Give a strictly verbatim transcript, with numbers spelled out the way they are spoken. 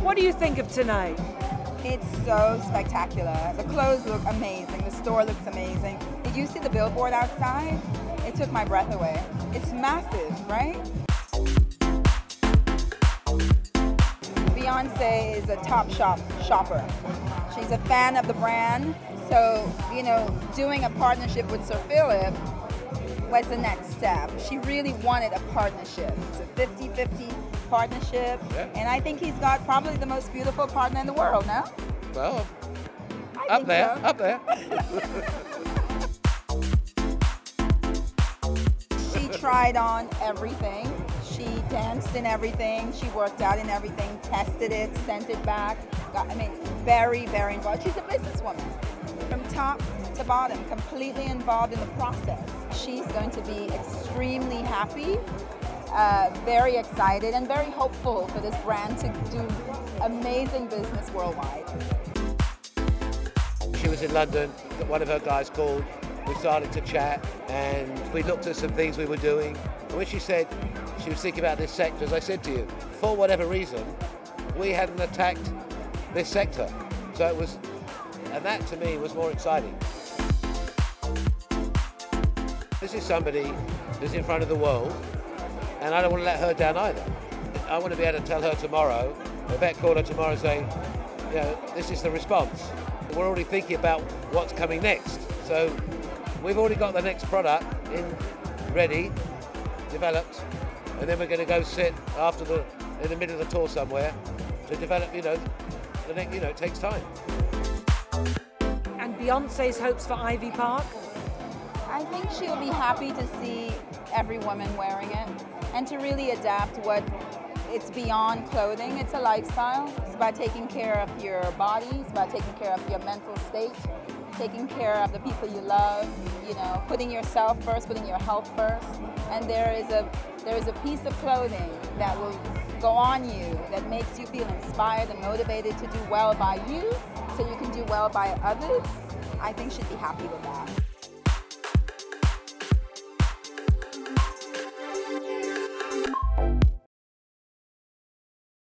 What do you think of tonight? It's so spectacular. The clothes look amazing. The store looks amazing. Did you see the billboard outside? It took my breath away. It's massive, right? Beyonce is a top shop shopper. She's a fan of the brand. So, you know, doing a partnership with Sir Philip was the next step. She really wanted a partnership. It's a fifty fifty partnership. Yeah. And I think he's got probably the most beautiful partner in the world, no? Well, I up think there, so. up there. She tried on everything. She danced in everything. She worked out in everything, tested it, sent it back. Got, I mean, very, very involved. She's a businesswoman. From top to bottom, completely involved in the process. She's going to be extremely happy, uh, very excited, and very hopeful for this brand to do amazing business worldwide. She was in London, one of her guys called, we started to chat, and we looked at some things we were doing. And when she said she was thinking about this sector, as I said to you, for whatever reason, we hadn't attacked this sector. So it was, and that to me was more exciting. This is somebody who's in front of the world, and I don't want to let her down either. I want to be able to tell her tomorrow, Yvette called her tomorrow saying, you know, this is the response. We're already thinking about what's coming next. So we've already got the next product in, ready, developed, and then we're going to go sit after the, in the middle of the tour somewhere to develop, you know, the next, you know, it takes time. And Beyonce's hopes for Ivy Park? I think she'll be happy to see every woman wearing it and to really adapt what it's beyond clothing. It's a lifestyle. It's about taking care of your body. It's about taking care of your mental state, taking care of the people you love, you know, putting yourself first, putting your health first. And there is a there is a piece of clothing that will go on you that makes you feel inspired and motivated to do well by you so you can do well by others. I think she'd be happy with that.